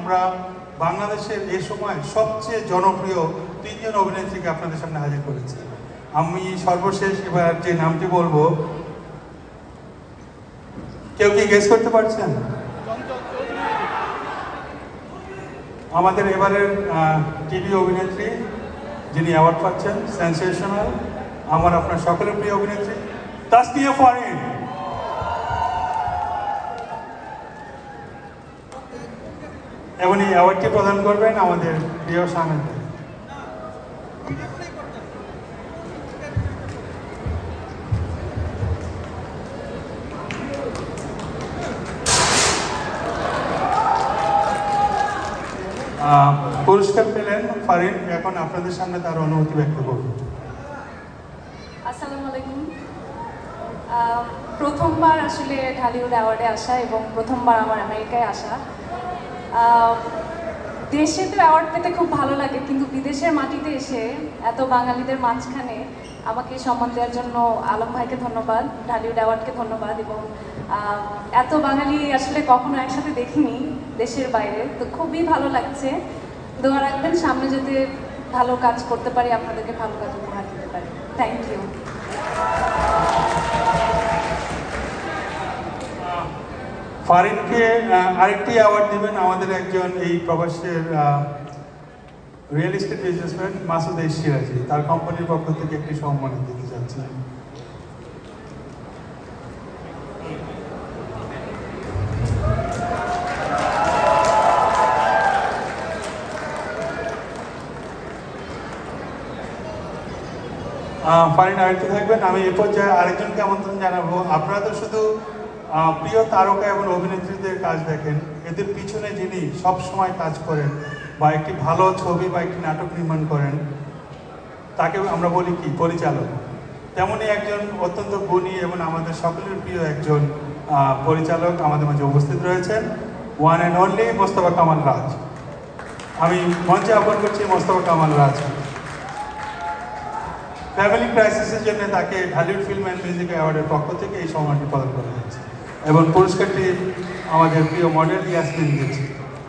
আমরা বাংলাদেশের এই সময় সবচেয়ে জনপ্রিয় 3 জন অভিনেত্রীকে আপনাদের সামনে হাজির করেছি। আমি সর্বশেষ এবার যে নামটি বলবো, কেউ কি গেস করতে পারছেন? আমাদের এবারের টিভি অভিনেত্রী যিনি অ্যাওয়ার্ড পাচ্ছেন, সেন্সেশনাল, আমার আপনার সকলের প্রিয় অভিনেত্রী তাসনিয়া ফারিন। এবং এই অ্যাওয়ার্ডটি প্রদান করবেন আমাদের প্রিয় সামেদ। পুরস্কার পেলেন ফারিন, এখন আপনাদের সামনে তার অনুভূতি ব্যক্ত করব। আসসালামু আলাইকুম। প্রথমবার আসলে ঢালিউড অ্যাওয়ার্ডে আসা এবং প্রথমবার আমার আমেরিকায় আসা। দেশে তো অ্যাওয়ার্ড পেতে খুব ভালো লাগে, কিন্তু বিদেশের মাটিতে এসে এত বাঙালিদের মাঝখানে আমাকে সম্মান দেওয়ার জন্য আলম ভাইকে ধন্যবাদ, ঢালিউড অ্যাওয়ার্ডকে ধন্যবাদ। এবং এত বাঙালি আসলে কখনো একসাথে দেখিনি দেশের বাইরে, তো খুবই ভালো লাগছে। দোয়া রাখবেন সামনে যাতে ভালো কাজ করতে পারি, আপনাদেরকে ভালো কাজ উপহার দিতে পারি। Thank you. ফারিনকে আরেকটি অ্যাওয়ার্ড দিবেন আমাদের একজন এই প্রবাসের real estate businessman Masud Siraji, তার কোম্পানির পক্ষ থেকে একটি সম্মান দিতে যাচ্ছি। ফারিন আরেকটু থাকবেন। আমি এ পর্যায়ে আরেকজনকে আমন্ত্রণ জানাবো। আপনারা তো শুধু প্রিয় তারকা এবং অভিনেত্রীদের কাজ দেখেন, এদের পিছনে যিনি সব সময় কাজ করেন বা একটি ভালো ছবি বা একটি নাটক নির্মাণ করেন, তাকে আমরা বলি কি পরিচালক। তেমনই একজন অত্যন্ত গুণী এবং আমাদের সকলের প্রিয় একজন পরিচালক আমাদের মাঝে উপস্থিত রয়েছেন, one and only Mostafa Kamal Raj. আমি মঞ্চে আহ্বান করছি মোস্তফা কামাল রাজ। ফ্যামিলি ক্রাইসিসের জন্য তাকে ঢালিউড ফিল্ম অ্যান্ড মিউজিক অ্যাওয়ার্ডের পক্ষ থেকে এই সম্মানটি প্রদান করা হয়েছে এবং পুরস্কারটি আমাদের প্রিয় মডেল ইয়াসমিন দিয়েছে।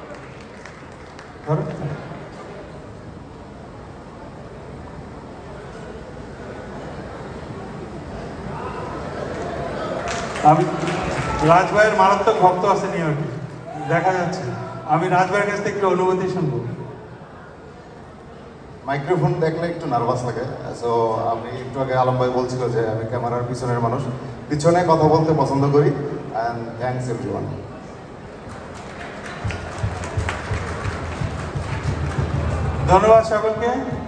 আমি রাজ ভাইয়ের মারাত্মক ভক্ত আছে নিয়ে দেখা যাচ্ছে। আমি রাজ ভাইয়ের কাছ থেকে একটু অনুভূতি শুনবো। মাইক্রোফোন দেখলে একটু নার্ভাস লাগে। সো আমি একটু আগে আলম ভাই বলছিল যে আমি ক্যামেরার পিছনের মানুষ, পিছনে কথা বলতে পছন্দ করি। And thanks everyone. ধন্যবাদ সকলকে।